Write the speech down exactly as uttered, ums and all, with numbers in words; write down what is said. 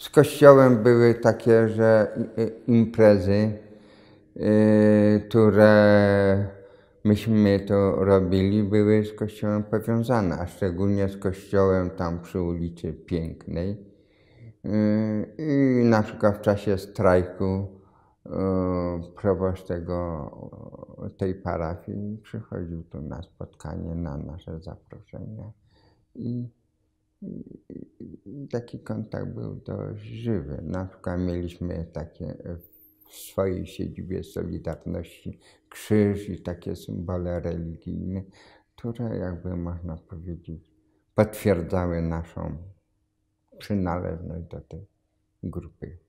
Z kościołem były takie, że imprezy, które myśmy to robili, były z kościołem powiązane, a szczególnie z kościołem tam przy ulicy Pięknej. I na przykład w czasie strajku proboszcz tego, tej parafii przychodził tu na spotkanie, na nasze zaproszenie. I, i taki kontakt był dość żywy. Na przykład mieliśmy takie w swojej siedzibie Solidarności krzyż i takie symbole religijne, które, jakby można powiedzieć, potwierdzały naszą przynależność do tej grupy.